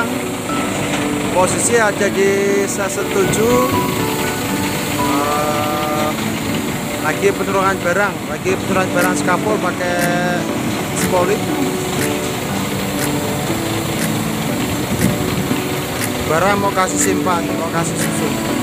Simpang. Posisi ada di stasiun 7. Lagi penurunkan barang skapul pakai spolit. Barang mau kasih Simpang, mau kasih susun.